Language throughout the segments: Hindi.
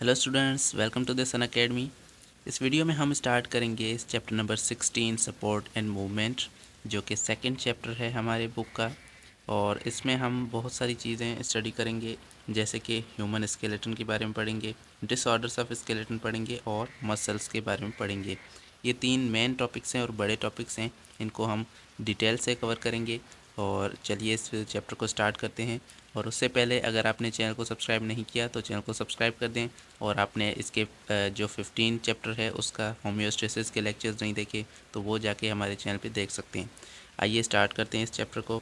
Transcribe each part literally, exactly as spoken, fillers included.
Hello students, welcome to the Sun Academy. इस वीडियो में हम स्टार्ट करेंगे इस chapter number sixteen support and movement, जो कि सेकंड चैप्टर है हमारे बुक का। और इसमें हम बहुत सारी चीज़ें स्टडी करेंगे, जैसे कि ह्यूमन स्केलेटन के बारे में पढ़ेंगे, डिसऑर्डर्स ऑफ स्केलेटन पढ़ेंगे और मसल्स के बारे में पढ़ेंगे। ये तीन मेन टॉपिक्स हैं और बड़े टॉपिक्स हैं, इनको हम डिटेल से कवर करेंगे। और चलिए इस चैप्टर को स्टार्ट करते हैं। और उससे पहले अगर आपने चैनल को सब्सक्राइब नहीं किया तो चैनल को सब्सक्राइब कर दें। और आपने इसके जो फिफ्टीन चैप्टर है उसका होम्योस्टेसिस के लेक्चर्स नहीं देखे तो वो जाके हमारे चैनल पे देख सकते हैं। आइए स्टार्ट करते हैं इस चैप्टर को।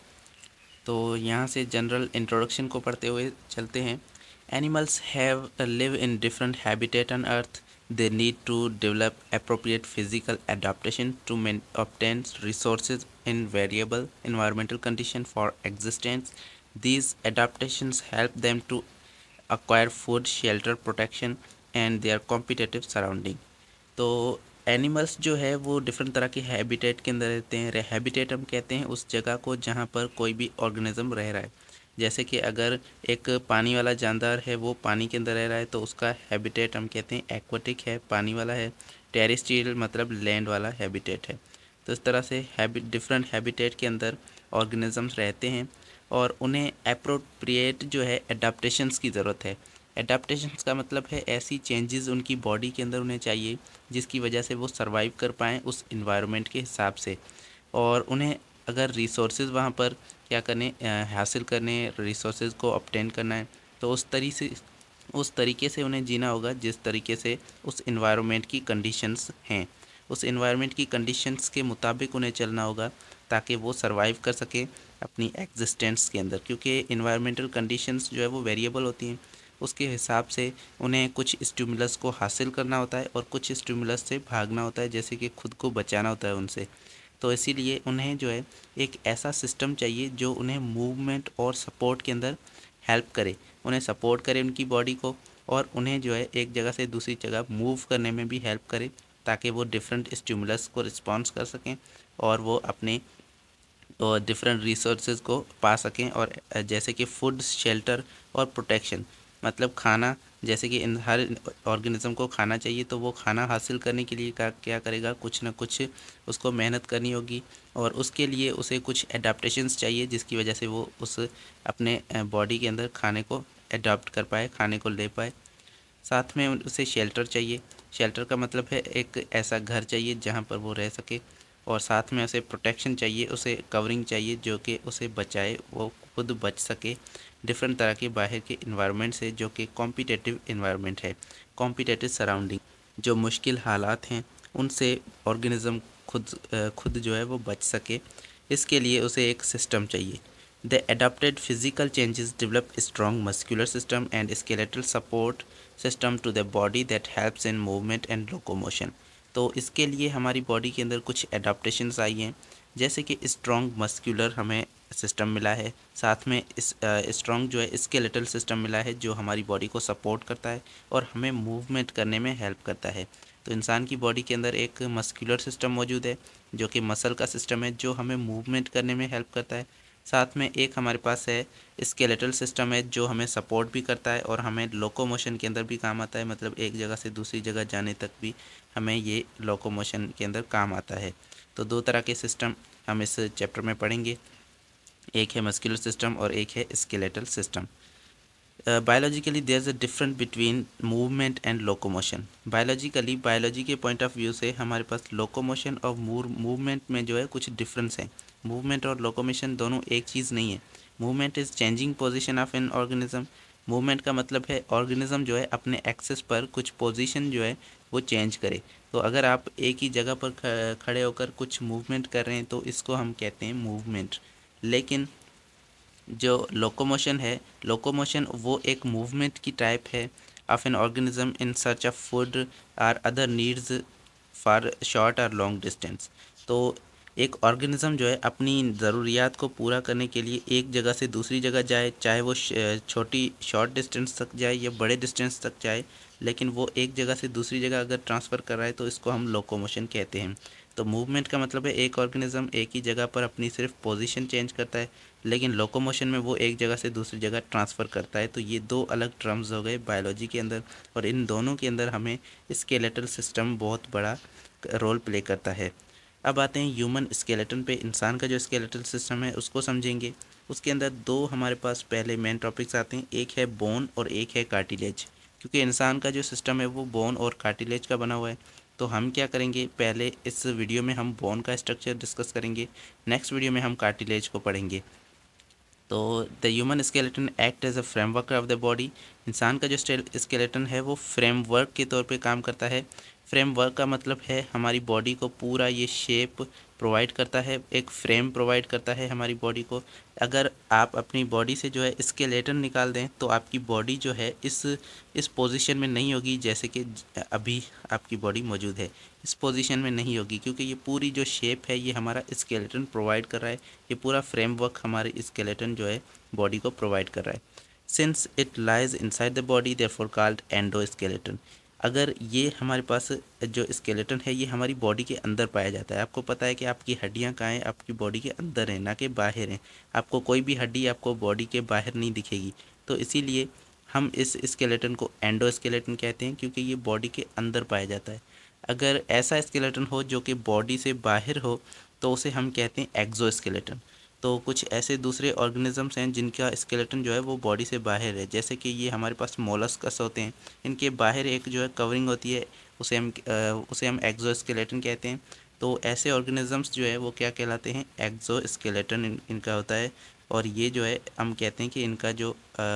तो यहाँ से जनरल इंट्रोडक्शन को पढ़ते हुए चलते हैं। Animals have live in different habitat on earth. They need to develop appropriate physical adaptation to obtain resources in variable environmental conditions for existence. These adaptations help them to acquire food, shelter, protection, and their competitive surrounding. तो एनिमल्स जो है वो डिफरेंट तरह के हैबिटेट के अंदर रहते हैं। हैबिटेट हम कहते हैं उस जगह को जहाँ पर कोई भी ऑर्गेनिज्म रह रहा है। जैसे कि अगर एक पानी वाला जानदार है वो पानी के अंदर रह रहा है तो उसका हैबिटेट हम कहते हैं एक्वाटिक है, पानी वाला है। टेरेस्ट्रियल मतलब लैंड वाला हैबिटेट है। तो इस तरह से हैबिट डिफरेंट हैबिटेट के अंदर ऑर्गेनिजम्स रहते हैं और उन्हें एप्रोप्रिएट जो है एडाप्टेशंस की ज़रूरत है। एडाप्टेशंस का मतलब है ऐसी चेंजेस उनकी बॉडी के अंदर उन्हें चाहिए जिसकी वजह से वो सरवाइव कर पाएँ उस इन्वायरमेंट के हिसाब से। और उन्हें अगर रिसोर्सेज वहाँ पर क्या करने हासिल करने रिसोर्सेज को ऑब्टेन करना है तो उस तरीके से उस तरीके से उन्हें जीना होगा जिस तरीके से उस इन्वायरमेंट की कंडीशंस हैं। उस इन्वायरमेंट की कंडीशंस के मुताबिक उन्हें चलना होगा ताकि वो सरवाइव कर सके अपनी एग्जिस्टेंस के अंदर, क्योंकि इन्वायरमेंटल कंडीशंस जो है वो वेरिएबल होती हैं। उसके हिसाब से उन्हें कुछ स्टिमुलस को हासिल करना होता है और कुछ स्टिमुलस से भागना होता है, जैसे कि खुद को बचाना होता है उनसे। तो इसीलिए उन्हें जो है एक ऐसा सिस्टम चाहिए जो उन्हें मूवमेंट और सपोर्ट के अंदर हेल्प करे, उन्हें सपोर्ट करे उनकी बॉडी को, और उन्हें जो है एक जगह से दूसरी जगह मूव करने में भी हेल्प करे ताकि वो डिफरेंट स्टिमुलस को रिस्पॉन्स कर सकें और वो अपने और डिफरेंट रिसोर्सेज को पा सकें। और जैसे कि फूड, शेल्टर और प्रोटेक्शन मतलब खाना, जैसे कि इन हर ऑर्गेनिज्म को खाना चाहिए तो वो खाना हासिल करने के लिए क्या क्या करेगा, कुछ ना कुछ उसको मेहनत करनी होगी और उसके लिए उसे कुछ एडाप्टेशंस चाहिए जिसकी वजह से वो उस अपने बॉडी के अंदर खाने को एडाप्ट कर पाए, खाने को ले पाए। साथ में उसे शेल्टर चाहिए। शेल्टर का मतलब है एक ऐसा घर चाहिए जहाँ पर वो रह सके, और साथ में उसे प्रोटेक्शन चाहिए, उसे कवरिंग चाहिए जो कि उसे बचाए, वो खुद बच सके डिफरेंट तरह के बाहर के इन्वायरमेंट से, जो कि कॉम्पिटिटिव इन्वायरमेंट है, कॉम्पिटिटिव सराउंडिंग, जो मुश्किल हालात हैं उनसे ऑर्गेनिज्म खुद खुद जो है वो बच सके। इसके लिए उसे एक सिस्टम चाहिए। The adapted physical changes develop a strong muscular system and skeletal support system to the body that helps in movement and locomotion. तो इसके लिए हमारी बॉडी के अंदर कुछ एडाप्टेशंस आई हैं, जैसे कि स्ट्रॉन्ग मस्कुलर हमें सिस्टम मिला है, साथ में इस स्ट्रॉन्ग जो है स्केलेटल सिस्टम मिला है जो हमारी बॉडी को सपोर्ट करता है और हमें मूवमेंट करने में हेल्प करता है। तो इंसान की बॉडी के अंदर एक मस्कुलर सिस्टम मौजूद है जो कि मसल का सिस्टम है जो हमें मूवमेंट करने में हेल्प करता है। साथ में एक हमारे पास है स्केलेटल सिस्टम है जो हमें सपोर्ट भी करता है और हमें लोकोमोशन के अंदर भी काम आता है, मतलब एक जगह से दूसरी जगह जाने तक भी हमें ये लोकोमोशन के अंदर काम आता है। तो दो तरह के सिस्टम हम इस चैप्टर में पढ़ेंगे, एक है मस्कुलर सिस्टम और एक है skeletal system. Biologically there is a difference between movement and locomotion. Biologically biology के पॉइंट ऑफ व्यू से हमारे पास लोकोमोशन और मूवमेंट में जो है कुछ डिफरेंस है। मूवमेंट और लोकोमोशन दोनों एक चीज़ नहीं है। Movement is changing position of an organism. Movement का मतलब है ऑर्गेनिज्म जो है अपने एक्सेस पर कुछ पोजीशन जो है वो चेंज करे। तो अगर आप एक ही जगह पर खड़े होकर कुछ मूवमेंट कर रहे हैं तो इसको हम कहते हैं मूवमेंट। लेकिन जो लोकोमोशन है, लोकोमोशन वो एक मूवमेंट की टाइप है of an organism in search of food or other needs for short और लॉन्ग डिस्टेंस। तो एक ऑर्गेनिज्म जो है अपनी ज़रूरियात को पूरा करने के लिए एक जगह से दूसरी जगह जाए, चाहे वो छोटी शॉर्ट डिस्टेंस तक जाए या बड़े डिस्टेंस तक जाए, लेकिन वो एक जगह से दूसरी जगह अगर ट्रांसफ़र कर रहा है तो इसको हम लोकोमोशन कहते हैं। तो मूवमेंट का मतलब है एक ऑर्गेनिज्म एक ही जगह पर अपनी सिर्फ पोजीशन चेंज करता है, लेकिन लोकोमोशन में वो एक जगह से दूसरी जगह ट्रांसफ़र करता है। तो ये दो अलग टर्म्स हो गए बायोलॉजी के अंदर, और इन दोनों के अंदर हमें स्केलेटल सिस्टम बहुत बड़ा रोल प्ले करता है। अब आते हैं ह्यूमन स्केलेटन पे। इंसान का जो स्केलेटल सिस्टम है उसको समझेंगे। उसके अंदर दो हमारे पास पहले मेन टॉपिक्स आते हैं, एक है बोन और एक है कार्टिलेज। क्योंकि इंसान का जो सिस्टम है वो बोन और कार्टिलेज का बना हुआ है, तो हम क्या करेंगे, पहले इस वीडियो में हम बोन का स्ट्रक्चर डिस्कस करेंगे, नेक्स्ट वीडियो में हम कार्टिलेज को पढ़ेंगे। तो the human skeleton act as a framework of the body. इंसान का जो स्केलेटन है वो फ्रेमवर्क के तौर पे काम करता है। फ्रेमवर्क का मतलब है हमारी बॉडी को पूरा ये शेप प्रोवाइड करता है, एक फ्रेम प्रोवाइड करता है हमारी बॉडी को। अगर आप अपनी बॉडी से जो है स्केलेटन निकाल दें तो आपकी बॉडी जो है इस इस पोजीशन में नहीं होगी जैसे कि अभी आपकी बॉडी मौजूद है, इस पोजीशन में नहीं होगी, क्योंकि ये पूरी जो शेप है ये हमारा स्केलेटन प्रोवाइड कर रहा है। ये पूरा फ्रेमवर्क हमारे स्केलेटन जो है बॉडी को प्रोवाइड कर रहा है। Since it lies inside the body therefore called endoskeleton. अगर ये हमारे पास जो स्केलेटन है ये हमारी बॉडी के अंदर पाया जाता है। आपको पता है कि आपकी हड्डियां कहाँ हैं, आपकी बॉडी के अंदर हैं, ना कि बाहर हैं। आपको कोई भी हड्डी आपको बॉडी के बाहर नहीं दिखेगी, तो इसीलिए हम इस स्केलेटन को एंडोस्केलेटन कहते हैं, क्योंकि ये बॉडी के अंदर पाया जाता है। अगर ऐसा स्केलेटन हो जो कि बॉडी से बाहर हो तो उसे हम कहते हैं एक्सोस्केलेटन। तो कुछ ऐसे दूसरे ऑर्गेनिजम्स हैं जिनका स्केलेटन जो है वो बॉडी से बाहर है, जैसे कि ये हमारे पास मोलस्कस होते हैं, इनके बाहर एक जो है कवरिंग होती है, उसे हम उसे हम एक्सोस्केलेटन कहते हैं। तो ऐसे ऑर्गेनिजम्स जो है वो क्या कहलाते हैं, एक्सोस्केलेटन इन, इनका होता है। और ये जो है हम कहते हैं कि इनका जो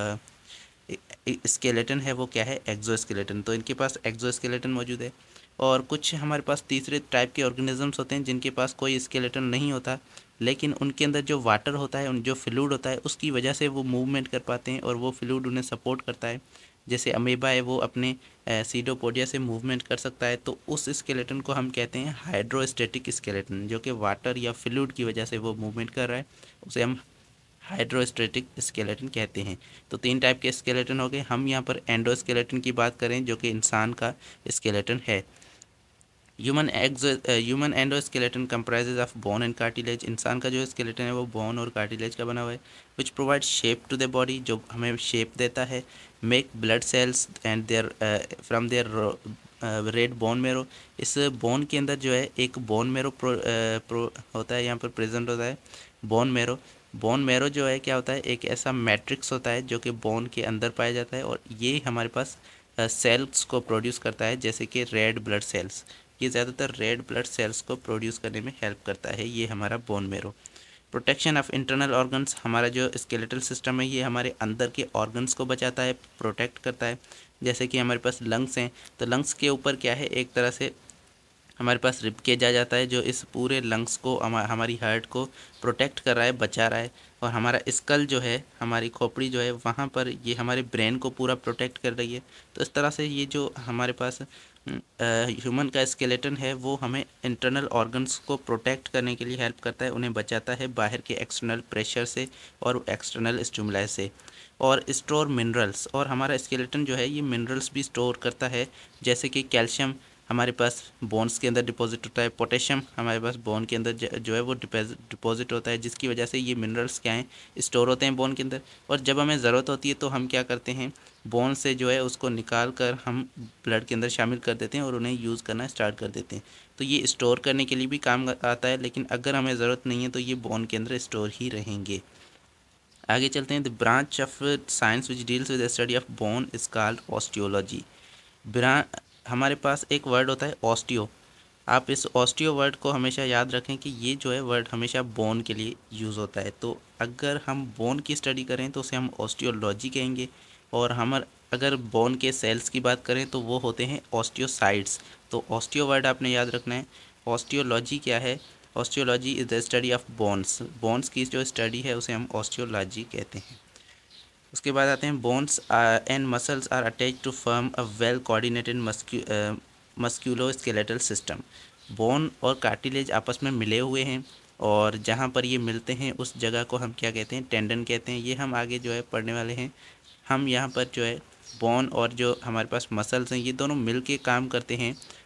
स्केलेटन है वो क्या है, एक्सोस्केलेटन। तो इनके पास एक्सोस्केलेटन मौजूद है। और कुछ हमारे पास तीसरे टाइप के ऑर्गेनिजम्स होते हैं जिनके पास कोई स्केलेटन नहीं होता, लेकिन उनके अंदर जो वाटर होता है, उन जो फ्लूइड होता है, उसकी वजह से वो मूवमेंट कर पाते हैं और वो फ्लूइड उन्हें सपोर्ट करता है। जैसे अमीबा है वो अपने सीडोपोडिया से मूवमेंट कर सकता है, तो उस स्केलेटन को हम कहते हैं हाइड्रोस्टेटिक स्केलेटन, जो कि वाटर या फ्लूइड की वजह से वो मूवमेंट कर रहा है, उसे हम हाइड्रोस्टेटिक स्केलेटन कहते हैं। तो तीन टाइप के स्केलेटन हो गए। हम यहाँ पर एंडोस्केलेटन की बात करें जो कि इंसान का स्केलेटन है। Human exo human endoskeleton comprises of bone and cartilage. इंसान का जो स्केलेटन है वो बोन और कार्टिलेज का बना हुआ है, which provide shape to the body, जो हमें शेप देता है। Make blood cells and there from there red bone marrow. इस बोन के अंदर जो है एक bone marrow pro, uh, pro होता है, यहाँ पर प्रेजेंट होता है बोन मेरो। बोन मेरो जो है क्या होता है, एक ऐसा मैट्रिक्स होता है जो कि बोन के अंदर पाया जाता है, और ये हमारे पास सेल्स uh, को प्रोड्यूस करता है, जैसे कि रेड ब्लड सेल्स। ये ज़्यादातर रेड ब्लड सेल्स को प्रोड्यूस करने में हेल्प करता है, ये हमारा bone marrow. Protection of internal organs. हमारा जो स्केलेटल सिस्टम है ये हमारे अंदर के ऑर्गन्स को बचाता है, प्रोटेक्ट करता है। जैसे कि हमारे पास लंग्स हैं, तो लंग्स के ऊपर क्या है, एक तरह से हमारे पास रिब केज आ जाता है जो इस पूरे लंग्स को, हमारी हार्ट को प्रोटेक्ट कर रहा है, बचा रहा है। और हमारा स्कल जो है, हमारी खोपड़ी जो है, वहाँ पर ये हमारे ब्रेन को पूरा प्रोटेक्ट कर रही है। तो इस तरह से ये जो हमारे पास ह्यूमन का स्केलेटन है वो हमें इंटरनल ऑर्गन्स को प्रोटेक्ट करने के लिए हेल्प करता है, उन्हें बचाता है बाहर के एक्सटर्नल प्रेशर से और एक्सटर्नल स्टिमुलाई से। और स्टोर मिनरल्स। और हमारा स्केलेटन जो है ये मिनरल्स भी स्टोर करता है, जैसे कि कैल्शियम हमारे पास बोन्स के अंदर डिपॉजिट होता है, पोटेशियम हमारे पास बोन के अंदर जो है वो डिपॉजिट होता है, जिसकी वजह से ये मिनरल्स क्या हैं, स्टोर होते हैं बोन के अंदर। और जब हमें ज़रूरत होती है तो हम क्या करते हैं, बोन से जो है उसको निकाल कर हम ब्लड के अंदर शामिल कर देते हैं और उन्हें यूज़ करना स्टार्ट कर देते हैं। तो ये स्टोर करने के लिए भी काम आता है, लेकिन अगर हमें ज़रूरत नहीं है तो ये बोन के अंदर स्टोर ही रहेंगे। आगे चलते हैं। The branch of science which deals with the study of bone is called osteology. ब्रां हमारे पास एक वर्ड होता है ऑस्टियो। आप इस ऑस्टियो वर्ड को हमेशा याद रखें कि ये जो है वर्ड हमेशा बोन के लिए यूज़ होता है। तो अगर हम बोन की स्टडी करें तो उसे हम ऑस्टियोलॉजी कहेंगे, और हम अगर बोन के सेल्स की बात करें तो वो होते हैं ऑस्टियोसाइट्स। तो ऑस्टियो वर्ड आपने याद रखना है। ऑस्टियोलॉजी क्या है, osteology is the study of bones. Bones की जो स्टडी है उसे हम ऑस्टियोलॉजी कहते हैं। उसके बाद आते हैं bones and muscles are attach to form a well coordinated musculo skeletal system. Bone और कार्टिलेज आपस में मिले हुए हैं, और जहाँ पर ये मिलते हैं उस जगह को हम क्या कहते हैं, टेंडन कहते हैं। ये हम आगे जो है पढ़ने वाले हैं। हम यहाँ पर जो है बोन और जो हमारे पास मसल्स हैं ये दोनों मिल के काम करते हैं,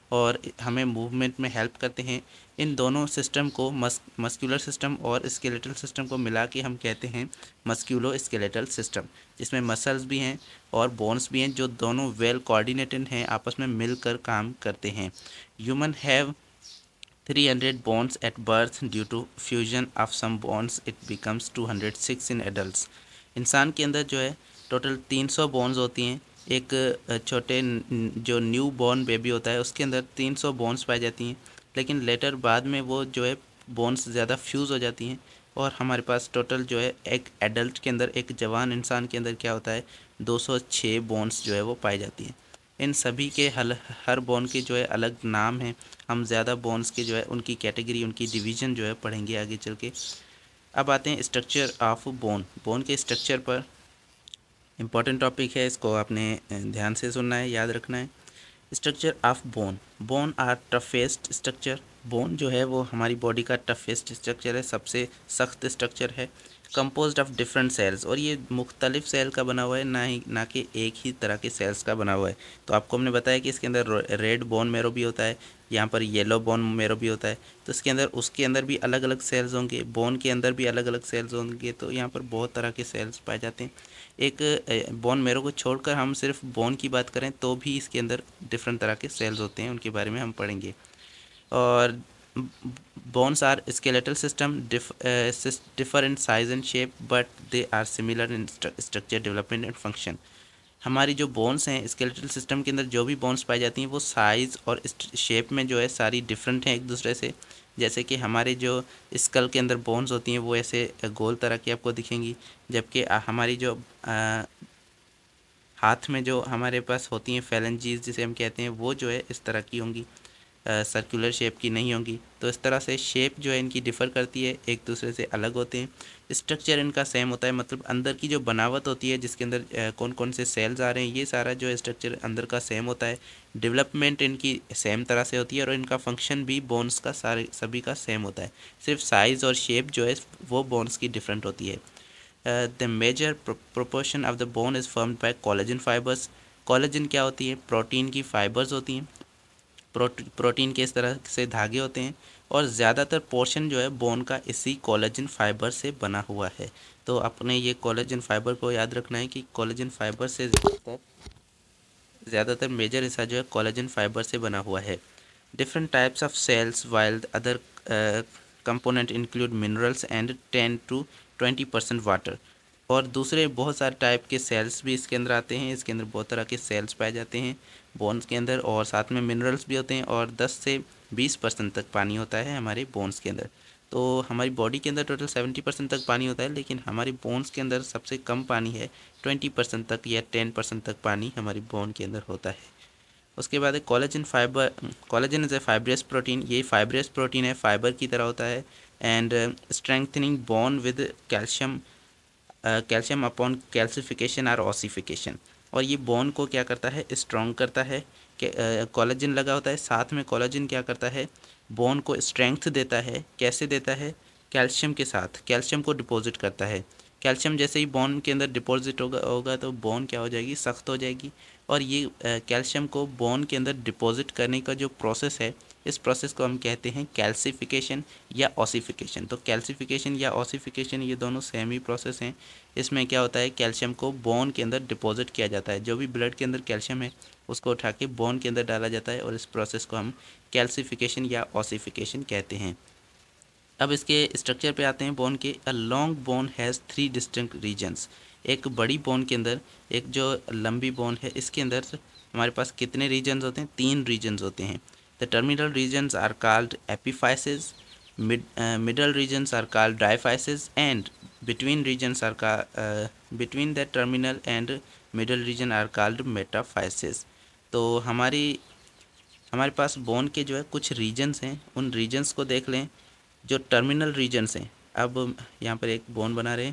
और हमें मूवमेंट में हेल्प करते हैं। इन दोनों सिस्टम को मस मस्कुलर सिस्टम और स्केलेटल सिस्टम को मिला के हम कहते हैं मस्कुलो स्केलेटल सिस्टम, जिसमें मसल्स भी हैं और बोन्स भी हैं जो दोनों वेल कोऑर्डिनेटेड हैं, आपस में मिलकर काम करते हैं। Human have three hundred bones at birth. Due to fusion of some bones it becomes two hundred six in adults. इंसान के अंदर जो है टोटल तीन सौ बोन्स होती हैं। एक छोटे जो न्यू बॉर्न बेबी होता है उसके अंदर तीन सौ बोन्स पाई जाती हैं, लेकिन लेटर बाद में वो जो है बोन्स ज़्यादा फ्यूज़ हो जाती हैं और हमारे पास टोटल जो है एक एडल्ट के अंदर, एक जवान इंसान के अंदर क्या होता है, दो सौ छः बोन्स जो है वो पाई जाती हैं। इन सभी के हल हर बोन के जो है अलग नाम है। हम ज़्यादा बोन्स के जो है उनकी कैटेगरी, उनकी डिवीज़न जो है पढ़ेंगे आगे चल के। अब आते हैं स्ट्रक्चर ऑफ बोन। बोन के स्ट्रक्चर पर इम्पॉर्टेंट टॉपिक है, इसको आपने ध्यान से सुनना है, याद रखना है। Structure of bone. Bone are toughest structure. Bone जो है वो हमारी बॉडी का टफेस्ट स्ट्रक्चर है, सबसे सख्त स्ट्रक्चर है। कंपोज्ड ऑफ डिफरेंट सेल्स, और ये मुख्तलिफ सेल का बना हुआ है, ना ही ना कि एक ही तरह के सेल्स का बना हुआ है। तो आपको हमने बताया कि इसके अंदर रेड बोन मैरो भी होता है, यहाँ पर येलो बोन मैरो भी होता है। तो इसके अंदर उसके अंदर भी अलग अलग सेल्स होंगे, बोन के अंदर भी अलग अलग सेल्स होंगे। तो यहाँ पर बहुत तरह के सेल्स पाए जाते हैं। एक बोन मैरो को छोड़कर हम सिर्फ बोन की बात करें तो भी इसके अंदर डिफरेंट तरह के सेल्स होते हैं, उनके बारे में हम पढ़ेंगे। और bones are skeletal system, dif, uh, differ in size and shape but they are similar in structure, development and function। हमारी जो बोन्स हैं स्केलेटल सिस्टम के अंदर, जो भी बोन्स पाई जाती हैं वो साइज़ और शेप में जो है सारी डिफरेंट हैं एक दूसरे से। जैसे कि हमारे जो स्कल के अंदर बोन्स होती हैं वो ऐसे गोल तरह की आपको दिखेंगी, जबकि हमारी जो आ, हाथ में जो हमारे पास होती हैं फेलेंजीज जिसे हम कहते हैं, वो जो है इस तरह की होंगी, सर्कुलर शेप की नहीं होंगी। तो इस तरह से शेप जो है इनकी डिफ़र करती है, एक दूसरे से अलग होते हैं। स्ट्रक्चर इनका सेम होता है, मतलब अंदर की जो बनावट होती है जिसके अंदर आ, कौन कौन से सेल्स आ रहे हैं, ये सारा जो है स्ट्रक्चर अंदर का सेम होता है। डेवलपमेंट इनकी सेम तरह से होती है और इनका फंक्शन भी बोन्स का सारे सभी का सेम होता है। सिर्फ साइज़ और शेप जो है वो बोन्स की डिफरेंट होती है। The major proportion of the bone is formed by collagen fibres. Collagen क्या होती है, प्रोटीन की फाइबर्स होती हैं। प्रोटीन के इस तरह से धागे होते हैं और ज़्यादातर पोर्शन जो है बोन का इसी कोलेजन फाइबर से बना हुआ है। तो अपने ये कोलेजन फाइबर को याद रखना है कि कोलेजन फाइबर से ज़्यादातर ज़्यादातर मेजर हिस्सा जो है कोलेजन फाइबर से बना हुआ है। Different types of cells while other component include minerals and ten to twenty percent water. और दूसरे बहुत सारे टाइप के सेल्स भी इसके अंदर आते हैं। इसके अंदर बहुत तरह के सेल्स पाए जाते हैं बोन्स के अंदर, और साथ में मिनरल्स भी होते हैं, और दस से बीस परसेंट तक पानी होता है हमारे बोन्स के अंदर। तो हमारी बॉडी के अंदर टोटल सत्तर परसेंट तक पानी होता है, लेकिन हमारी बोन्स के अंदर सबसे कम पानी है, बीस परसेंट तक या दस परसेंट तक पानी हमारी बोन के अंदर होता है। उसके बाद है collagen fibre. Collagen is a fibrous protein. ये फाइब्रस प्रोटीन है, फाइबर की तरह होता है। And strengthening bone with calcium calcium upon calcification और ऑसिफिकेशन। और ये बोन को क्या करता है, स्ट्रॉन्ग करता है। कोलेजन लगा होता है, साथ में कोलेजन क्या करता है, बोन को स्ट्रेंथ देता है। कैसे देता है, कैल्शियम के साथ, कैल्शियम को डिपॉजिट करता है। कैल्शियम जैसे ही बोन के अंदर डिपॉजिट होगा होगा तो बोन क्या हो जाएगी, सख्त हो जाएगी। और ये कैल्शियम को बोन के अंदर डिपॉजिट करने का जो प्रोसेस है, इस प्रोसेस को हम कहते हैं कैल्सिफिकेशन या ऑसिफिकेशन। तो कैल्सिफिकेशन या ऑसिफिकेशन ये दोनों सेम ही प्रोसेस हैं। इसमें क्या होता है, कैल्शियम को बोन के अंदर डिपॉजिट किया जाता है। जो भी ब्लड के अंदर कैल्शियम है उसको उठा के बोन के अंदर डाला जाता है, और इस प्रोसेस को हम कैल्सिफिकेशन या ऑसिफिकेशन कहते हैं। अब इसके स्ट्रक्चर पे आते हैं बोन के। A long bone has three distinct regions. एक बड़ी बोन के अंदर, एक जो लंबी बोन है इसके अंदर हमारे पास कितने रीजन्स होते हैं, तीन रीजन्स होते हैं। The terminal regions are called epiphysis, mid middle regions are called diaphysis, and between regions are between the terminal and middle region are called metaphysis. तो हमारी हमारे पास बोन के जो है कुछ रीजन्स हैं, उन रीजन्स को देख लें। जो टर्मिनल रीजन्स हैं, अब यहाँ पर एक बोन बना रहे हैं,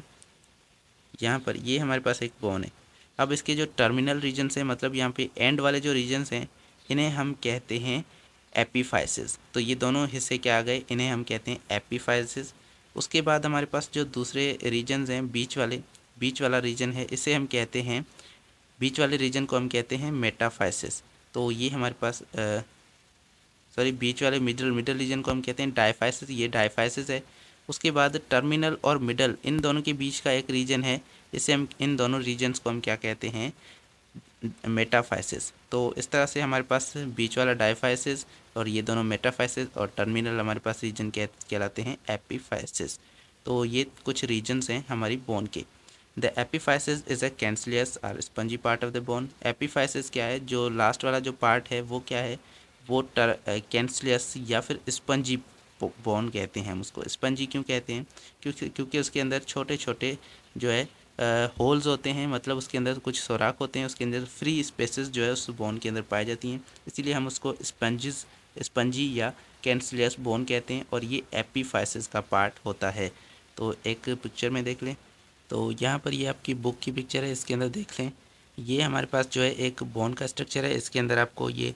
यहाँ पर ये हमारे पास एक बोन है। अब इसके जो टर्मिनल रीजन्स हैं, मतलब यहाँ पे एंड वाले जो रीजन्स हैं, इन्हें हम कहते हैं एपिफाइसिस। तो ये दोनों हिस्से क्या आ गए, इन्हें हम कहते हैं एपिफाइसिस। उसके बाद हमारे पास जो दूसरे रीजन्स हैं, बीच वाले बीच वाला रीजन है, इसे हम कहते हैं, बीच वाले रीजन को हम कहते हैं मेटाफाइसिस। तो ये हमारे पास सॉरी बीच वाले मिडल मिडल रीजन को हम कहते हैं डायफाइसिस, ये डायफाइसिस है। उसके बाद टर्मिनल और मिडल इन दोनों के बीच का एक रीजन है, इसे हम इन दोनों रीजन्स को हम क्या कहते हैं, मेटाफाइसिस। तो इस तरह से हमारे पास बीच वाला डायफाइसिस और ये दोनों मेटाफाइसिस और टर्मिनल हमारे पास रीजन कह कहलाते हैं एपीफाइसिस। तो ये कुछ रीजन्स हैं हमारी बोन के। The epiphysis is a cancellous और spongy part of the bone. Epiphysis क्या है, जो लास्ट वाला जो पार्ट है वो क्या है, वो कैंसलियस या फिर स्पंजी बोन कहते हैं हम उसको। स्पंजी क्यों कहते हैं, क्योंकि क्योंकि उसके अंदर छोटे छोटे जो है होल्स uh, होते हैं, मतलब उसके अंदर कुछ सुराख होते हैं, उसके अंदर फ्री स्पेसेस जो है उस बोन के अंदर पाई जाती हैं, इसीलिए हम उसको स्पंजिस स्पंजी या कैंसलियस बोन कहते हैं और ये एपीफाइसिस का पार्ट होता है। तो एक पिक्चर में देख लें, तो यहाँ पर ये आपकी बुक की पिक्चर है, इसके अंदर देख लें, ये हमारे पास जो है एक बोन का स्ट्रक्चर है। इसके अंदर आपको ये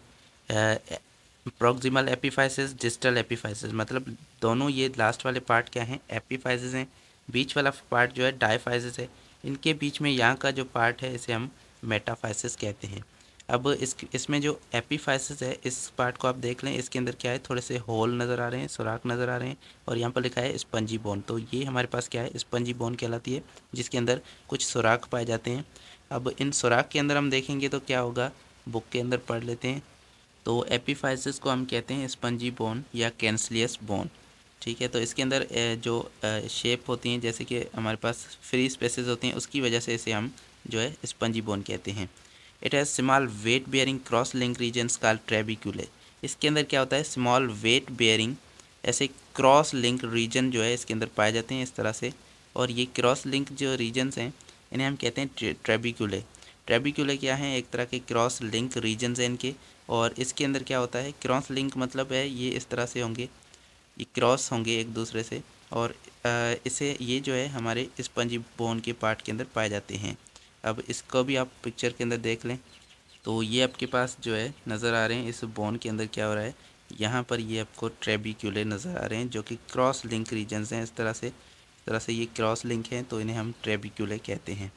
प्रॉक्सिमल एपीफाइसिस, डिस्टल एपीफाइसिस, मतलब दोनों ये लास्ट वाले पार्ट क्या हैं, एपीफाइसिस हैं। बीच वाला पार्ट जो है डायफाइसिस है। इनके बीच में यहाँ का जो पार्ट है इसे हम मेटाफाइसिस कहते हैं। अब इस इसमें जो एपीफाइसिस है इस पार्ट को आप देख लें, इसके अंदर क्या है, थोड़े से होल नज़र आ रहे हैं, सुराख नज़र आ रहे हैं और यहाँ पर लिखा है स्पंजी बोन। तो ये हमारे पास क्या है, स्पंजी बोन कहलाती है, जिसके अंदर कुछ सुराख पाए जाते हैं। अब इन सुराख के अंदर हम देखेंगे तो क्या होगा, बुक के अंदर पढ़ लेते हैं। तो एपीफाइसिस को हम कहते हैं स्पंजी बोन या कैंसलियस बोन, ठीक है। तो इसके अंदर जो शेप होती हैं, जैसे कि हमारे पास फ्री स्पेसेस होती हैं, उसकी वजह से इसे हम जो है स्पंजी बोन कहते हैं। It has small weight bearing cross link regions called trabeculae. इसके अंदर क्या होता है, स्मॉल वेट बेयरिंग ऐसे क्रॉस लिंक रीजन जो है इसके अंदर पाए जाते हैं इस तरह से, और ये क्रॉस लिंक जो रीजन्स हैं इन्हें हम कहते हैं ट्रेबिक्यूले। ट्रेबिक्यूले क्या हैं, एक तरह के क्रॉस लिंक रीजन्स हैं इनके, और इसके अंदर क्या होता है, क्रॉस लिंक मतलब है ये इस तरह से होंगे, ये क्रॉस होंगे एक दूसरे से, और इसे ये जो है हमारे स्पंजी बोन के पार्ट के अंदर पाए जाते हैं। अब इसको भी आप पिक्चर के अंदर देख लें, तो ये आपके पास जो है नज़र आ रहे हैं, इस बोन के अंदर क्या हो रहा है, यहाँ पर ये आपको ट्रेबिक्यूले नज़र आ रहे हैं जो कि क्रॉस लिंक रीजन्स हैं। इस तरह से इस तरह से ये क्रॉस लिंक हैं, तो इन्हें हम ट्रेबिक्यूले कहते हैं।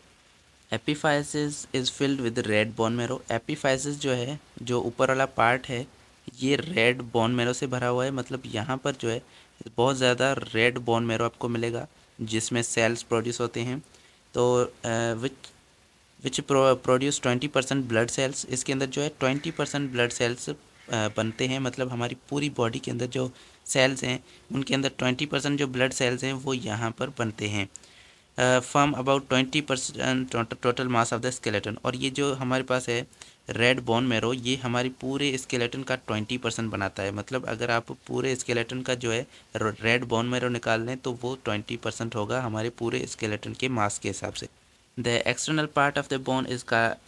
Epiphysis is filled with red bone marrow. Epiphysis जो है, जो ऊपर वाला पार्ट है, ये रेड बोन मैरो से भरा हुआ है, मतलब यहाँ पर जो है बहुत ज़्यादा रेड बोन मैरो आपको मिलेगा जिसमें सेल्स प्रोड्यूस होते हैं। तो which which produce twenty percent blood cells. इसके अंदर जो है ट्वेंटी परसेंट ब्लड सेल्स बनते हैं, मतलब हमारी पूरी बॉडी के अंदर जो सेल्स हैं उनके अंदर ट्वेंटी परसेंट जो ब्लड सेल्स हैं वो यहाँ पर बनते हैं। From about twenty percent total mass of the skeleton. और ये जो हमारे पास है रेड बोन मैरो, ये हमारी पूरे स्केलेटन का ट्वेंटी परसेंट बनाता है। मतलब अगर आप पूरे स्केलेटन का जो है रेड बोन मैरो निकाल लें तो वो ट्वेंटी परसेंट होगा हमारे पूरे स्केलेटन के मास के हिसाब से। The external part of the bone is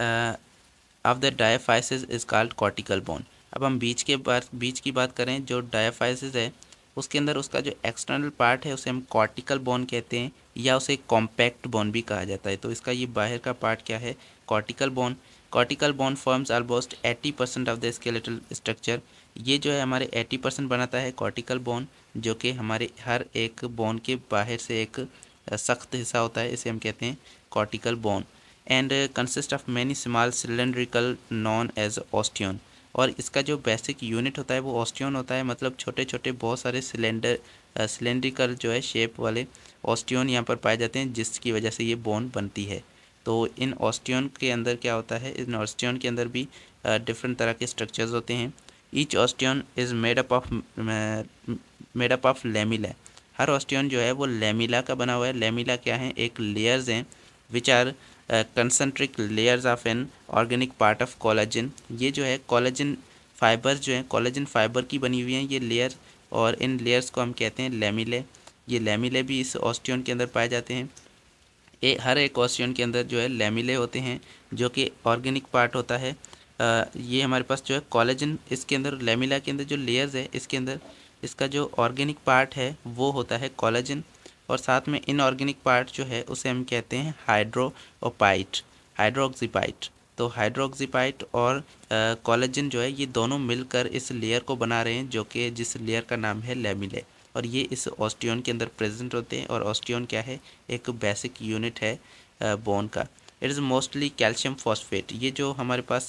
of the diaphysis is called cortical bone. अब हम बीच के बात बीच की बात करें, जो डायफाइसिस है उसके अंदर उसका जो एक्सटर्नल पार्ट है उसे हम कॉर्टिकल बोन कहते हैं, या उसे कॉम्पैक्ट बोन भी कहा जाता है। तो इसका ये बाहर का पार्ट क्या है, cortical bone. Cortical bone forms almost eighty percent of the skeletal structure. ये जो है हमारे एटी परसेंट बनाता है कॉर्टिकल बोन, जो कि हमारे हर एक बोन के बाहर से एक सख्त हिस्सा होता है, इसे हम कहते हैं cortical bone. And consist of many small cylindrical known as osteon. और इसका जो बेसिक यूनिट होता है वो ऑस्टियन होता है, मतलब छोटे छोटे बहुत सारे सिलेंडर सिलेंड्रिकल जो है शेप वाले ऑस्टियन यहाँ पर पाए जाते हैं, जिसकी वजह से ये बोन बनती है। तो इन ऑस्टियन के अंदर क्या होता है, इन ऑस्टियन के अंदर भी डिफरेंट तरह के स्ट्रक्चर्स होते हैं। Each osteon is made up of made up of lamella. हर ऑस्टियन जो है वो लेमिला का बना हुआ है। लेमिला क्या है, एक लेयर्स हैं which are concentric layers of an organic part of collagen. ये जो है कोलाजन फाइबर जो है कोलाजन फाइबर की बनी हुई हैं ये लेयर, और इन लेयर्स को हम कहते हैं लेमिले। ये लेमिले भी इस ऑस्टियन के अंदर पाए जाते हैं। ए, हर एक ऑस्टियन के अंदर जो है लेमिले होते हैं जो कि ऑर्गेनिक पार्ट होता है। आ, ये हमारे पास जो है कोलाजन, इसके अंदर लेमिला के अंदर जो लेयर्स है इसके अंदर इसका जो ऑर्गेनिक पार्ट है वो होता है कोलाजन, और साथ में इनऑर्गेनिक पार्ट जो है उसे हम कहते हैं हाइड्रोपाइट हाइड्रोक्सीपाइट। तो हाइड्रोक्सीपाइट और कोलाजन जो है ये दोनों मिलकर इस लेयर को बना रहे हैं, जो कि जिस लेयर का नाम है लेमिले, और ये इस ऑस्टियन के अंदर प्रेजेंट होते हैं। और ऑस्टियन क्या है, एक बेसिक यूनिट है बोन का। It is mostly calcium phosphate. ये जो हमारे पास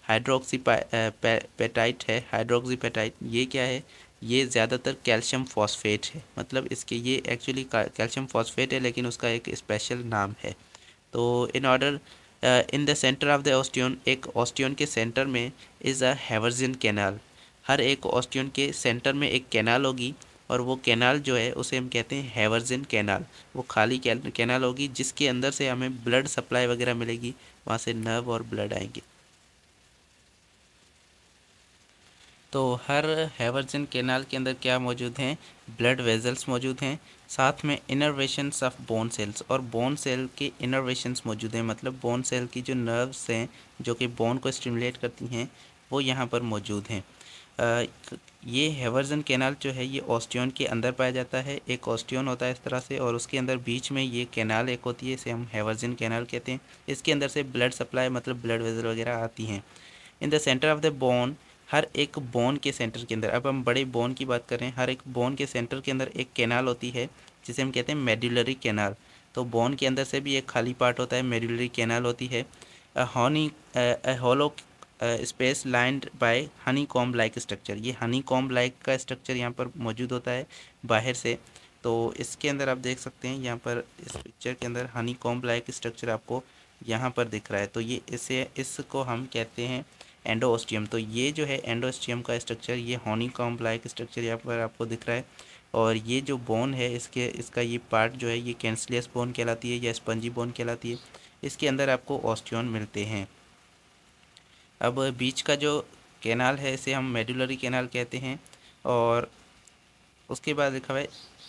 हाइड्रोक्सीपेटाइट है, हाइड्रोक्सीपेटाइट ये क्या है, ये ज़्यादातर कैल्शियम फॉस्फेट है, मतलब इसके ये एक्चुअली कैल्शियम फॉस्फेट है लेकिन उसका एक स्पेशल नाम है। तो in order in the centre of the osteon, एक ऑस्टियन के सेंटर में इज़ अ हैवर्जियन कैनाल, हर एक ऑस्टियन के सेंटर में एक कैनाल होगी और वो कैनाल जो है उसे हम कहते हैं हैवर्जियन कैनाल। वो खाली कैनाल होगी जिसके अंदर से हमें ब्लड सप्लाई वगैरह मिलेगी, वहाँ से नर्व और ब्लड आएंगे। तो हर हैवर्जियन कैनाल के अंदर क्या मौजूद हैं, ब्लड वेजल्स मौजूद हैं, साथ में इनर्वेशंस ऑफ बोन सेल्स, और बोन सेल के इनर्वेशंस मौजूद हैं, मतलब बोन सेल की जो नर्व्स हैं जो कि बोन को स्टिमुलेट करती हैं वो यहाँ पर मौजूद हैं। ये हैवर्जियन कैनाल जो है ये ऑस्टियन के अंदर पाया जाता है, एक ऑस्टियन होता है इस तरह से और उसके अंदर बीच में ये कैनाल एक होती है, इसे हम हैवर्जियन कैनाल कहते हैं। इसके अंदर से ब्लड सप्लाई मतलब ब्लड वेजल वगैरह आती हैं। In the centre of the bone, हर एक बोन के सेंटर के अंदर, अब हम बड़े बोन की बात कर रहे हैं, हर एक बोन के सेंटर के अंदर एक कैनाल होती है जिसे हम कहते हैं मेडुलरी कैनाल। तो बोन के अंदर से भी एक खाली पार्ट होता है, मेडुलरी कैनाल होती है। Honey hollow space lined by honeycomb like structure, ये हनी कॉम्ब लाइक का स्ट्रक्चर यहाँ पर मौजूद होता है बाहर से। तो इसके अंदर आप देख सकते हैं यहाँ पर इस पिक्चर के अंदर हनी कॉम्ब लाइक स्ट्रक्चर आपको यहाँ पर दिख रहा है। तो ये इसे इसको हम कहते हैं एंडोस्टियम। तो ये जो है एंडोस्टियम का स्ट्रक्चर, ये हनीकॉम्ब लाइक स्ट्रक्चर यहाँ पर आपको दिख रहा है। और ये जो बोन है इसके इसका ये पार्ट जो है ये कैंसलियस बोन कहलाती है या स्पंजी बोन कहलाती है। इसके अंदर आपको ऑस्टियन मिलते हैं। अब बीच का जो कैनाल है इसे हम मेडुलरी कैनाल कहते हैं। और उसके बाद लिखा हुआ है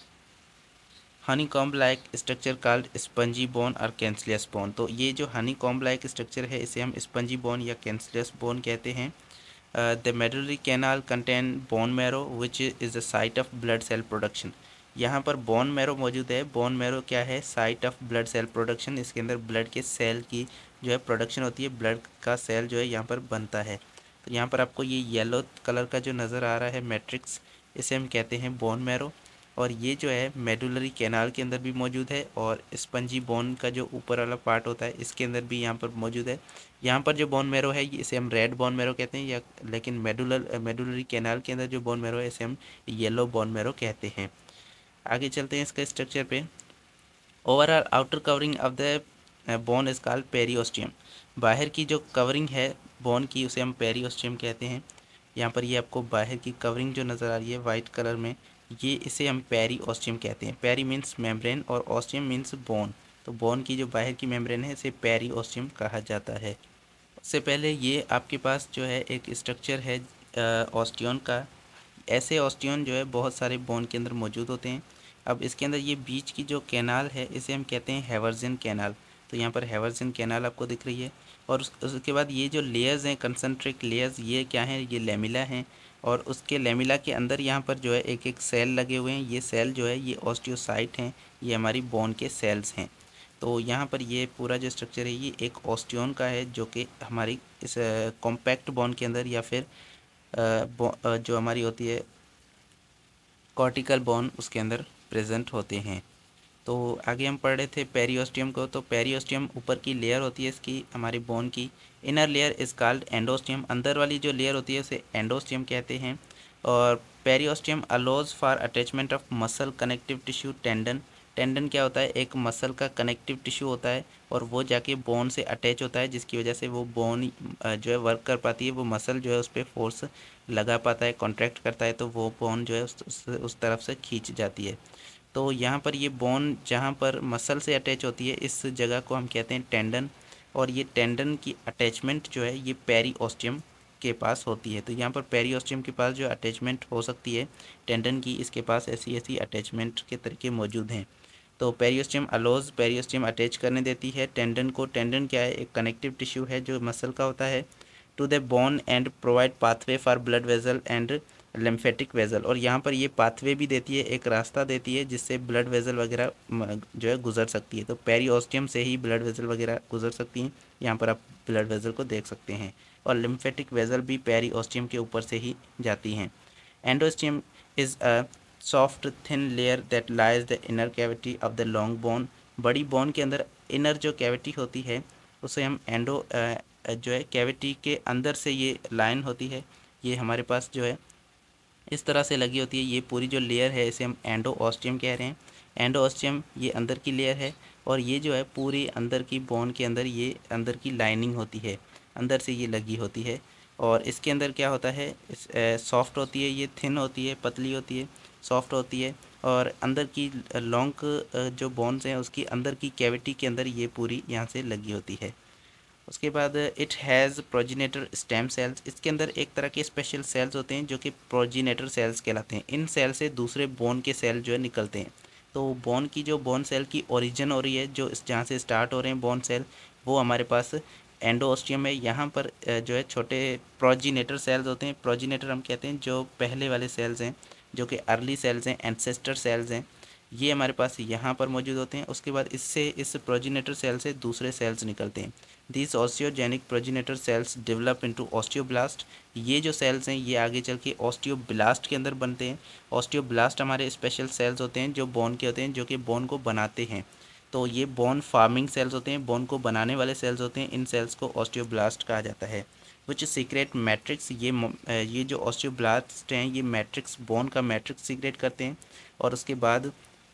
honeycomb like structure called spongy bone और कैंसलियस बोन। तो ये जो हनी कॉम्ब लाइक स्ट्रक्चर है इसे हम स्पंजी बोन या कैंसलियस बोन कहते हैं। The medullary canal contain bone marrow which is the site of blood cell production. यहाँ पर बोन मैरो मौजूद है। बोन मैरो क्या है, site of blood cell production, इसके अंदर ब्लड के सेल की जो है प्रोडक्शन होती है, ब्लड का सेल जो है यहाँ पर बनता है। तो यहाँ पर आपको ये येलो कलर का जो नज़र आ रहा है मैट्रिक्स, इसे हम कहते हैं बोन मैरो। और ये जो है मेडुलरी कैनाल के अंदर भी मौजूद है और स्पंजी बोन का जो ऊपर वाला पार्ट होता है इसके अंदर भी यहाँ पर मौजूद है। यहाँ पर जो बोन मैरो है इसे हम रेड बोन मैरो कहते हैं, या लेकिन मेडुलर मेडुलरी कैनाल के अंदर जो बोन मैरो है इसे हम येलो बोन मैरो कहते हैं। आगे चलते हैं इसका स्ट्रक्चर पे। Overall outer covering of the bone is called periosteum. बाहर की जो कवरिंग है बोन की उसे हम पेरियोस्टियम कहते हैं। यहाँ पर ये आपको बाहर की कवरिंग जो नज़र आ रही है वाइट कलर में, ये इसे हम पेरियोस्टियम कहते हैं। पेरी मीन्स मेम्ब्रेन और ऑस्टियम मीन्स बोन। तो बोन की जो बाहर की मेम्ब्रेन है इसे पेरियोस्टियम कहा जाता है। उससे पहले ये आपके पास जो है एक स्ट्रक्चर है ऑस्टियन का। ऐसे ऑस्टियन जो है बहुत सारे बोन के अंदर मौजूद होते हैं। अब इसके अंदर ये बीच की जो कैनाल है इसे हम कहते हैं हैवर्जियन कैनाल। तो यहाँ पर हैवर्जियन कैनाल आपको दिख रही है। और उस, उसके बाद ये जो लेयर्स हैं कंसंट्रिक लेयर्स, ये क्या हैं, ये लेमिला हैं। और उसके लेमिला के अंदर यहाँ पर जो है एक एक सेल लगे हुए हैं। ये सेल जो है ये ऑस्टियोसाइट हैं, ये हमारी बोन के सेल्स हैं। तो यहाँ पर ये पूरा जो स्ट्रक्चर है ये एक ऑस्टियन का है जो कि हमारी इस कॉम्पैक्ट बोन के अंदर या फिर आ, जो हमारी होती है कॉर्टिकल बोन उसके अंदर प्रेजेंट होते हैं। तो आगे हम पढ़ रहे थे पेरियोस्टियम को। तो पेरियोस्टियम ऊपर की लेयर होती है इसकी हमारी बोन की। Inner layer is called endosteum. अंदर वाली जो लेयर होती है उसे एंडोस्टियम कहते हैं। और periosteum allows for attachment of muscle connective tissue tendon. Tendon क्या होता है, एक मसल का कनेक्टिव टिश्यू होता है और वो जाके बोन से अटैच होता है, जिसकी वजह से वो बोन जो है वर्क कर पाती है, वो मसल जो है उस पर फोर्स लगा पाता है, कॉन्ट्रैक्ट करता है, तो वो बोन जो है उस, उस, उस तरफ से खींच जाती है। तो यहाँ पर ये बोन जहाँ पर मसल से अटैच होती है इस जगह को हम कहते हैं टेंडन। और ये टेंडन की अटैचमेंट जो है ये पेरियोस्टियम के पास होती है। तो यहाँ पर पेरियोस्टियम के पास जो अटैचमेंट हो सकती है टेंडन की, इसके पास ऐसी ऐसी अटैचमेंट के तरीके मौजूद हैं। तो पेरियोस्टियम अलोज, पेरियोस्टियम अटैच करने देती है टेंडन को। टेंडन क्या है, एक कनेक्टिव टिश्यू है जो मसल का होता है, to the bone and provide pathway for blood vessel and lymphatic vessel. और यहाँ पर ये पाथवे भी देती है, एक रास्ता देती है जिससे ब्लड वेजल वगैरह जो है गुजर सकती है। तो पेरियोस्टियम से ही ब्लड वेजल वगैरह गुजर सकती हैं। यहाँ पर आप ब्लड वेजल को देख सकते हैं। और लिम्फेटिक वेजल भी पेरियोस्टियम के ऊपर से ही जाती हैं। Endosteum is a soft thin layer that lies the inner cavity of the long bone. बड़ी बोन के अंदर इनर जो कैविटी होती है उसे हम एंडो जो है कैविटी के अंदर से ये लाइन होती है, ये हमारे पास जो है इस तरह से लगी होती है। ये पूरी जो लेयर है इसे हम एंडोऑस्टियम कह रहे हैं। एंडोऑस्टियम ये अंदर की लेयर है और ये जो है पूरी अंदर की बोन के अंदर ये अंदर की लाइनिंग होती है, अंदर से ये लगी होती है। और इसके अंदर क्या होता है, इस सॉफ्ट होती है, ये थिन होती है, पतली होती है, सॉफ्ट होती है। और अंदर की लॉन्ग जो बोन्स हैं उसकी अंदर की कैविटी के अंदर ये पूरी यहाँ से लगी होती है। उसके बाद it has progenitor stem cells. इसके अंदर एक तरह के स्पेशल सेल्स होते हैं जो कि प्रोजिनेटर सेल्स कहलाते हैं। इन सेल से दूसरे बोन के सेल जो है निकलते हैं। तो बोन की जो बोन सेल की ओरिजिन हो रही है, जो जहाँ से स्टार्ट हो रहे हैं बोन सेल, वो हमारे पास एंडोऑस्टियम है। यहाँ पर जो है छोटे प्रोजिनेटर सेल्स होते हैं। प्रोजिनेटर हम कहते हैं जो पहले वाले सेल्स हैं, जो कि अर्ली सेल्स हैं, एंसेस्टर सेल्स हैं, ये हमारे पास यहाँ पर मौजूद होते हैं। उसके बाद इससे इस प्रोजिनेटर सेल से दूसरे सेल्स निकलते हैं। This osteogenic progenitor cells develop into osteoblast. ये जो सेल्स हैं ये आगे चल के ऑस्टियोब्लास्ट के अंदर बनते हैं। ऑस्टियोब्लास्ट हमारे स्पेशल सेल्स होते हैं जो बोन के होते हैं, जो कि बोन को बनाते हैं। तो ये बोन फार्मिंग सेल्स होते हैं, बोन को बनाने वाले सेल्स होते हैं। इन सेल्स को ऑस्टियोब्लास्ट कहा जाता है। विच सीक्रेट मैट्रिक्स, ये ये जो ऑस्टियोब्लास्ट हैं ये मैट्रिक्स, बोन का मैट्रिक्स सीक्रेट करते हैं। और उसके बाद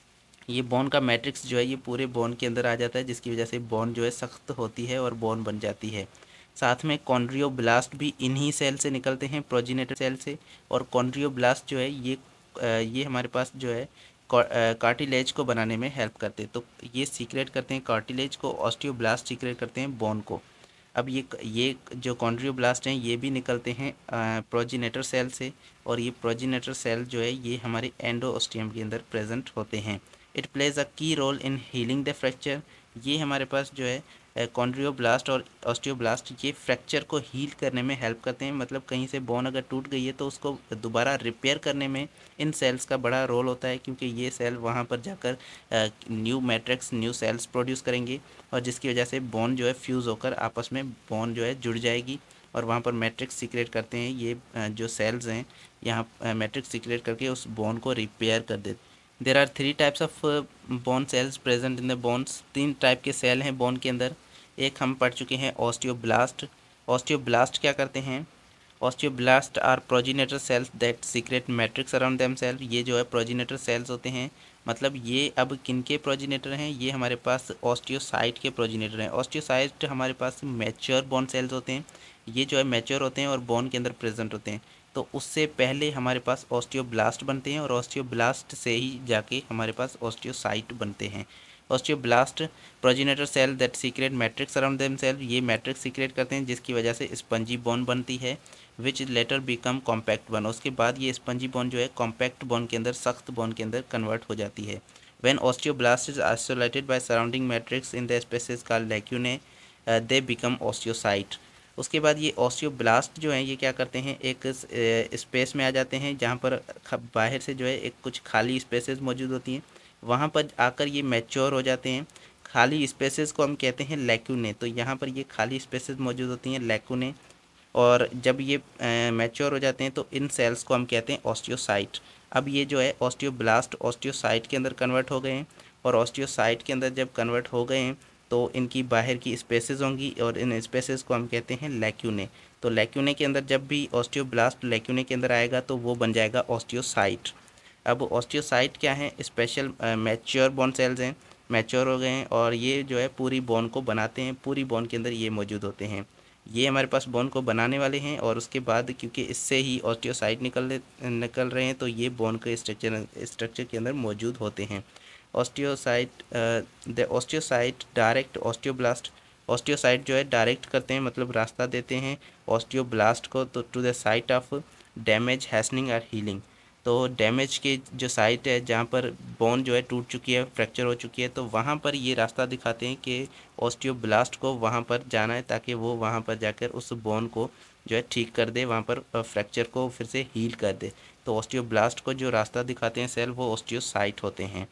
ये बोन का मैट्रिक्स जो है ये पूरे बोन के अंदर आ जाता है, जिसकी वजह से बोन जो है सख्त होती है और बोन बन जाती है। साथ में कॉन्ड्रियोब्लास्ट भी इन्हीं सेल से निकलते हैं, प्रोजिनेटर सेल से। और कॉन्ड्रियोब्लास्ट जो है ये ये हमारे पास जो है कार्टिलेज को बनाने में हेल्प करते हैं। तो ये सीक्रेट करते हैं कार्टिलेज को, ऑस्टियोब्लास्ट सीक्रेट करते हैं बोन को। अब ये ये जो कॉन्ड्रियोब्लास्ट हैं ये भी निकलते हैं प्रोजिनेटर सेल से। और ये प्रोजिनेटर सेल जो है ये हमारे एंडोऑस्टियम के अंदर प्रेजेंट होते हैं। It plays a key role in healing the fracture. ये हमारे पास जो है कॉन्ड्रियोब्लास्ट और ऑस्टियोब्लास्ट ये फ्रैक्चर को हील करने में हेल्प करते हैं। मतलब कहीं से बोन अगर टूट गई है तो उसको दोबारा रिपेयर करने में इन सेल्स का बड़ा रोल होता है, क्योंकि ये सेल वहाँ पर जाकर new matrix, new cells produce करेंगे और जिसकी वजह से बोन जो है फ्यूज़ होकर आपस में बोन जो है जुड़ जाएगी और वहाँ पर मैट्रिक्स सीक्रेट करते हैं। ये जो सेल्स हैं यहाँ मैट्रिक्स सीक्रेट करके उस बोन को रिपेयर कर देते। There are three types of bone cells present in the bones. तीन टाइप के सेल हैं बोन के अंदर। एक हम पढ़ चुके हैं ऑस्टियोब्लास्ट। ऑस्टियोब्लास्ट क्या करते हैं, osteoblast are progenitor cells that secrete matrix around them self. ये जो है प्रोजिनेटर सेल्स होते हैं। मतलब ये अब किन के प्रोजिनेटर हैं, ये हमारे पास ऑस्टियोसाइट के प्रोजिनेटर हैं। ऑस्टियोसाइट हमारे पास मैच्योर बोन सेल्स होते हैं। ये जो है मैच्योर होते हैं और बोन के अंदर प्रेजेंट होते हैं। तो उससे पहले हमारे पास ऑस्टियोब्लास्ट बनते हैं और ऑस्टियोब्लास्ट से ही जाके हमारे पास ऑस्टियोसाइट बनते हैं। Osteoblast progenitor cell that secrete matrix around them self. ये मैट्रिक्स सीक्रेट करते हैं जिसकी वजह से स्पंजी बोन बनती है, which later become compact bone. उसके बाद ये स्पंजी बोन जो है कॉम्पैक्ट बोन के अंदर, सख्त बोन के अंदर कन्वर्ट हो जाती है। When osteoblast is isolated by surrounding matrix in the spaces called lacunae, they become osteocyte. उसके बाद ये ऑस्टियोब्लास्ट जो हैं ये क्या करते हैं, एक स्पेस में आ जाते हैं जहाँ पर बाहर से जो है एक कुछ खाली स्पेसेस मौजूद होती हैं। वहाँ पर आकर ये मैच्योर हो जाते हैं। खाली स्पेसेस को हम कहते हैं लैक्यूने। तो यहाँ पर ये खाली स्पेसेस मौजूद होती हैं लैक्यूने। और जब ये मैच्योर हो जाते हैं तो इन सेल्स को हम कहते हैं ऑस्टियोसाइट। अब ये जो है ऑस्टियोब्लास्ट ऑस्टियोसाइट के अंदर कन्वर्ट हो गए हैं और ऑस्टियोसाइट के अंदर जब कन्वर्ट हो गए हैं तो इनकी बाहर की स्पेसेस होंगी और इन स्पेसेस को हम कहते हैं लैक्यूने। तो लैक्यूने के अंदर जब भी ऑस्टियोब्लास्ट लैक्यूने के अंदर आएगा तो वो बन जाएगा ऑस्टियोसाइट। अब ऑस्टियोसाइट क्या है, स्पेशल मैच्योर बोन सेल्स हैं, मैच्योर हो गए हैं और ये जो है पूरी बोन को बनाते हैं। पूरी बोन के अंदर ये मौजूद होते हैं। ये हमारे पास बोन को बनाने वाले हैं और उसके बाद क्योंकि इससे ही ऑस्टियोसाइट निकल निकल रहे हैं तो ये बोन के स्ट्रक्चर स्ट्रक्चर के अंदर मौजूद होते हैं। Osteocyte the osteocyte direct osteoblast. Osteocyte जो है डायरेक्ट करते हैं, मतलब रास्ता देते हैं ऑस्टियोब्लास्ट को तो to the site of damage, hastening और हीलिंग। तो डैमेज के जो साइट है जहाँ पर बोन जो है टूट चुकी है, फ्रैक्चर हो चुकी है, तो वहाँ पर ये रास्ता दिखाते हैं कि ऑस्टियोब्लास्ट को वहाँ पर जाना है ताकि वो वहाँ पर जाकर उस बोन को जो है ठीक कर दे, वहाँ पर फ्रैक्चर को फिर से हील कर दे। तो ऑस्टियोब्लास्ट को जो रास्ता दिखाते हैं सेल वो ऑस्टियोसाइट होते हैं।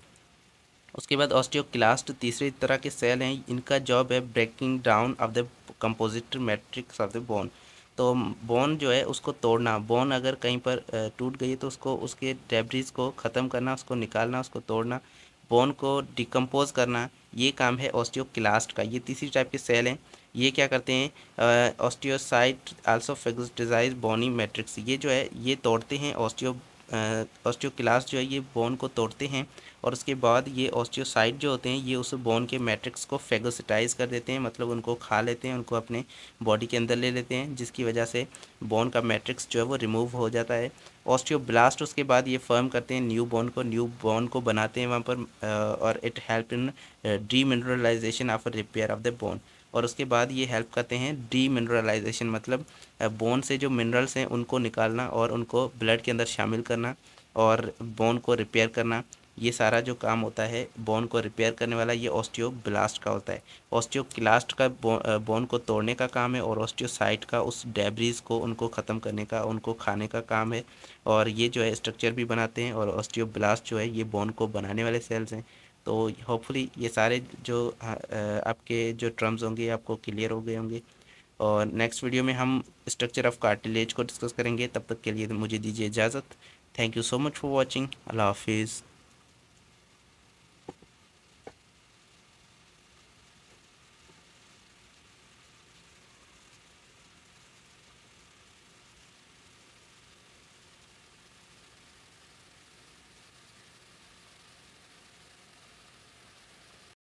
उसके बाद ऑस्टियोक्लास्ट तीसरी तरह के सेल हैं। इनका जॉब है breaking down of the composite matrix of the bone. तो बोन जो है उसको तोड़ना, बोन अगर कहीं पर टूट गई है तो उसको, उसके डेब्रिस को ख़त्म करना, उसको निकालना, उसको तोड़ना, बोन को डिकम्पोज करना, ये काम है ऑस्टियोक्लास्ट का। ये तीसरी टाइप के सेल हैं। ये क्या करते हैं, osteocyte also phagocytize bony matrix, ये जो है ये तोड़ते हैं, ऑस्टियो ऑस्टियोक्लास्ट जो है ये बोन को तोड़ते हैं और उसके बाद ये ऑस्टियोसाइट जो होते हैं ये उस बोन के मैट्रिक्स को फेगोसिटाइज कर देते हैं, मतलब उनको खा लेते हैं, उनको अपने बॉडी के अंदर ले लेते हैं, जिसकी वजह से बोन का मैट्रिक्स जो है वो रिमूव हो जाता है। ऑस्टियोब्लास्ट उसके बाद ये फर्म करते हैं न्यू बोन को, न्यू बोन को बनाते हैं वहाँ पर, और it help in demineralization after repair of the bone, और उसके बाद ये हेल्प करते हैं डी मिनरलाइजेशन, मतलब बोन से जो मिनरल्स हैं उनको निकालना और उनको ब्लड के अंदर शामिल करना और बोन को रिपेयर करना। ये सारा जो काम होता है बोन को रिपेयर करने वाला ये ऑस्टियोब्लास्ट का होता है। ऑस्टियोक्लास्ट का बोन को तोड़ने का काम है और ऑस्टियोसाइट का उस डेब्रीज को उनको ख़त्म करने का, उनको खाने का काम है, और ये जो है स्ट्रक्चर भी बनाते हैं, और ऑस्टियोब्लास्ट जो है ये बोन को बनाने वाले सेल्स हैं। तो होपफुली ये सारे जो आपके जो टर्म्स होंगे आपको क्लियर हो गए होंगे, और नेक्स्ट वीडियो में हम स्ट्रक्चर ऑफ कार्टिलेज को डिस्कस करेंगे। तब तक के लिए मुझे दीजिए इजाज़त। Thank you so much for watching. अल्लाह हाफिज़।